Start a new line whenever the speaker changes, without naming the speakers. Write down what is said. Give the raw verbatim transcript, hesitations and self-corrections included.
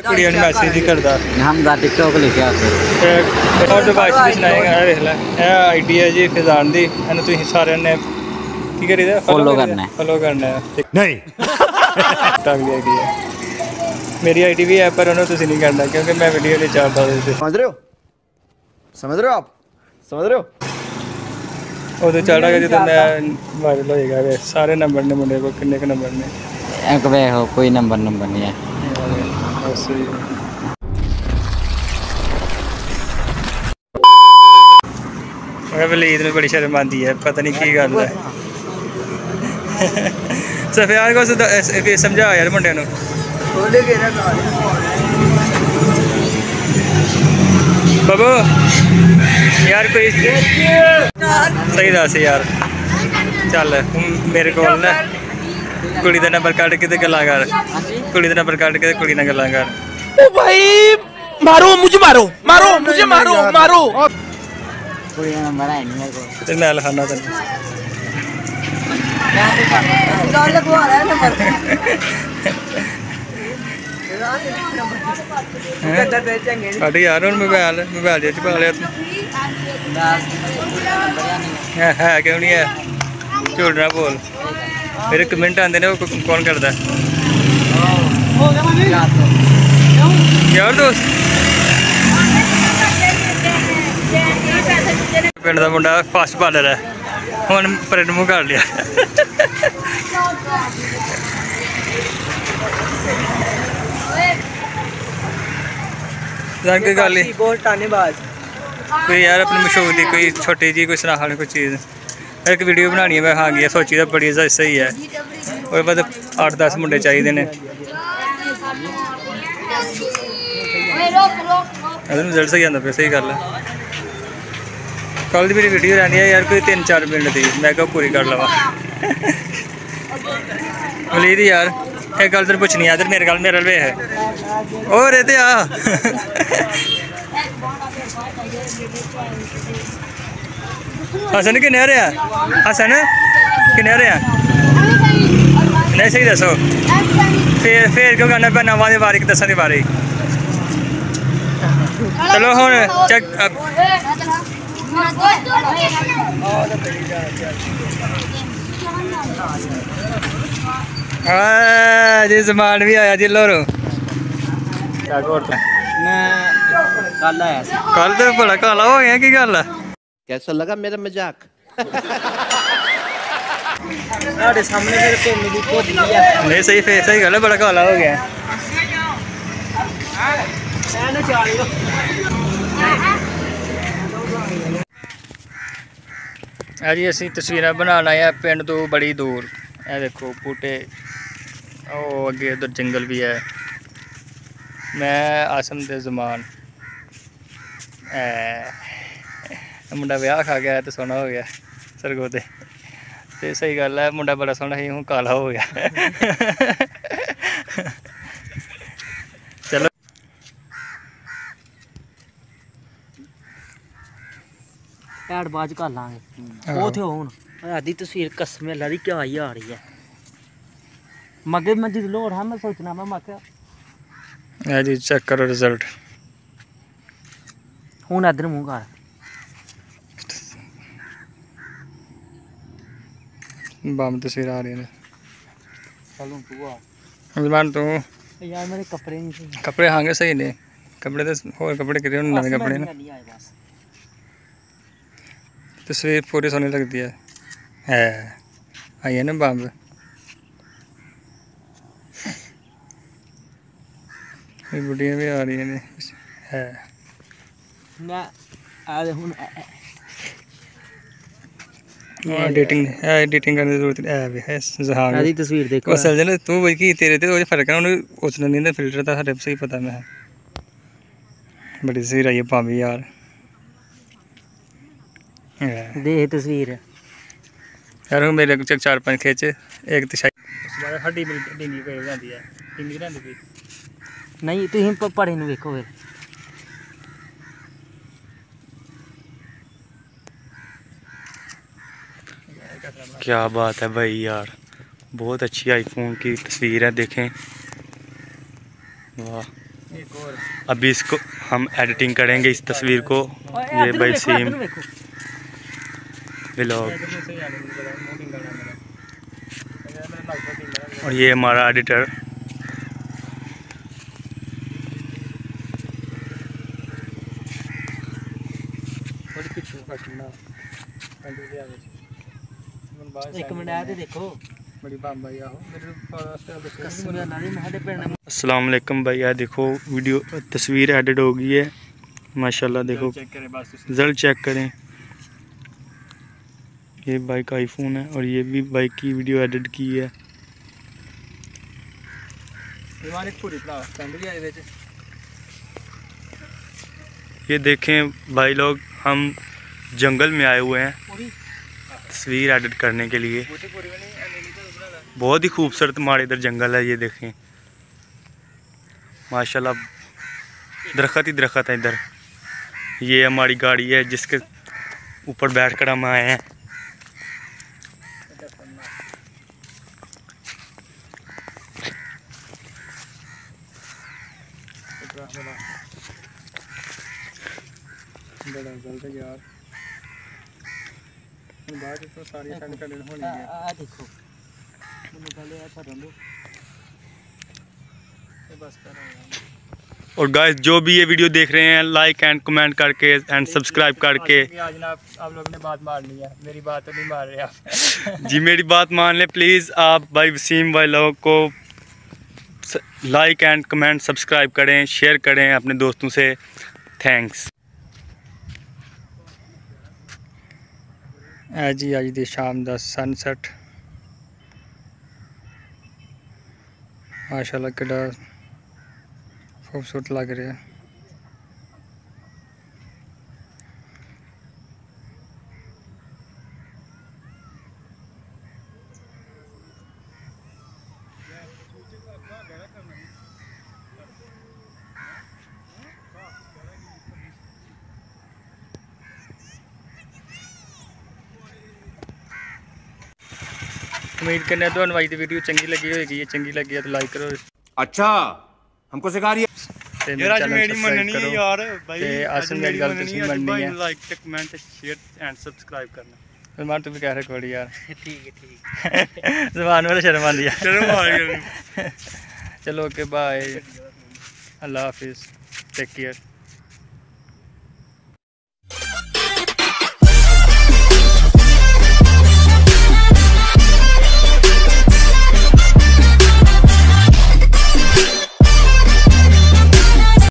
कुड़िया ने मैसेज नहीं करता
हम दा टिकटॉक लिखा
ते और डिवाइस भी सुनाएगा देख ले ए आईडी है जी फिजान दी एनु तुसी सारे ने की करीदा
फॉलो करना है
फॉलो करना है
नहीं
टिकटॉक की आईडी है मेरी आईडी भी है पर उन्हें तुसी नहीं करना क्योंकि मैं वीडियो नहीं चाहता उससे
समझ रहे हो समझ रहे हो आप समझ रहे हो
उदो चढ़ा जो मैं वायरल होएगा वे सारे नंबर ने मुंडे को किन्ने के नंबर ने
एक वे हो कोई नंबर नंबर नहीं है
बस वलीद में बड़ी शर्म आती है पता नहीं की गल है सफियान को समझा यार मुंडे नु बाबू यार कोई सही दस यार चल मेरे को ना कुड़ी का नंबर कट के गल्लां कर कुड़ी का नंबर कट के कुड़ी नाल गल्लां कर
ओ भाई मारो मुझे मारो मारो मुझे मारो मारो
कोई नंबर है नहीं मेरे को
ते मैं लिखाना तेन
गाल लगवा रहा है नंबर
कट यार हुण मोबाइल मोबाइल च पा लिया तू है है क्यों नहीं है झूठ ना बोल फिर कमेंट आते ने वो कौन करता है यार दोस्त पिंड का मुंडा फास्ट बालर है हुण प्रिंट मूँह कर लिया कोई गल नहीं कोई यार अपनी मशहूर की कोई छोटी जी कोई सना कोई चीज़ एक वीडियो बनानी है मैं हाँ गया सोची तो बड़ी सही है और बाद अठ दस मुंडे चाहिए ने रिजल्ट सही आता पे सही गल है कल की मेरी वीडियो रहनी है यार कोई तीन चार मिनट की मैं क्या पूरी कर लवा वलीद यार एक गल तेन पुछनी है मेरे गल मेरे वे है और ये आ हसन किन्ने रहा हसन किन्ने रहा नहीं सही दसो फिर फिर क्यों करना पे नवा बारे दसा की बारे चलो हुण चेक जी जमान भी आया जी लोरो
कल आया
कल तो बड़ा काला हो गया की गल है
कैसा लगा मेरा मजाक
सामने
नहीं सही फिर सही गल है बड़ा काला हो गया जी असी तस्वीर बनाना है पिंड तो बड़ी दूर ए देखो बूटे ओ अगे उधर जंगल भी है मैं आसम दे जमान मुंडा ब्याह खा गया तो सोना हो गया सरगोदे तो सही गल है मुंडा बड़ा सोहना ही हूँ काला हो गया चलो
ऐड बाज कर लांगे वो थे हुन आधी तस्वीर कसम अल्लाह दी क्या ही आ रही है मगे मस्जिद लोड़ है मैं सोचना मैं मक्का
जी चेक करो रिजल्ट
हुन इधर मुंह कर
बम तस्वीर आ रही है
चलो तू आ
जमान तू
यार मेरे कपड़े नहीं सही
कपड़े हांगे सही ने कपड़े तो होर कपड़े कितने नवे कपड़े ने तस्वीर पूरी सोनी लगती है है आई है ना बम बुढ़िया भी आ रही है है
मैं आ दे हुन
एडिटिंग एडिटिंग करने की जरूरत है भी है जहां
आधी तस्वीर देखो
असल जन तू भाई की तेरे ते वो फर्क है उन्हें उसने नहीं फिल्टर था हरे सही पता मैं बड़ी सही रही है भाभी यार
दे तस्वीर
यार मेरे को चार पांच खिंच एक तो शायद हड्डी मेरी डिंगी पे जाती है डिंगी रहती भी
नहीं तुम पढ़े नहीं देखो फिर
क्या बात है भाई यार, बहुत अच्छी आईफोन की तस्वीर है, देखें वाह। अभी इसको हम एडिटिंग करेंगे इस तस्वीर को। ये भाई सीम व्लॉग और ये हमारा एडिटर।
एक मिनट आया देखो
अस्सलाम वालेकुम भाई। यार देखो वीडियो तस्वीर एडिट हो गई है माशाल्लाह। देखो रिजल्ट चेक करें। ये भाई का आईफोन है और ये भी भाई की वीडियो एडिट की है। ये देखें भाई लोग, हम जंगल में आए हुए हैं तस्वीर एडिट करने के लिए। बहुत ही खूबसूरत हमारे इधर जंगल है। ये देखें माशाल्लाह, दरख्त ही दरख्त है इधर। ये हमारी गाड़ी है जिसके ऊपर बैठकर हम आए हैं।
देखो
और गाइस जो भी ये वीडियो देख रहे हैं, लाइक एंड कमेंट करके एंड सब्सक्राइब करके।
आज ना आप लोग ने बात मारनी है, मेरी बात तो नहीं मार रहे आप।
जी मेरी बात मान ले प्लीज़। आप भाई वसीम भाई लोगों को लाइक एंड कमेंट सब्सक्राइब करें, शेयर करें अपने दोस्तों से। थैंक्स।
है जी अज दी शाम दा सनसैट माशाल्लाह कितना खूबसूरत लग रहा है। उम्मीद करने तो भाई दी वीडियो चंगी लगी होगी। ये चंगी लगी है तो लाइक करो।
अच्छा हमको सिखा रही है
ते मेरे चैनल
मेरी
सब्सक्राइब
मननी है
करो।
यार भाई।
ते अस मेरी गल तुसीं मननी है।
Like comment share and subscribe करना।
फिर तू भी कह रहा कोड़ी यार।
ठीक है ठीक
जबान वाले शर्म आती है।
चलो भाई।
चलो ओके बाय, अल्लाह हाफिज़, टेक केयर।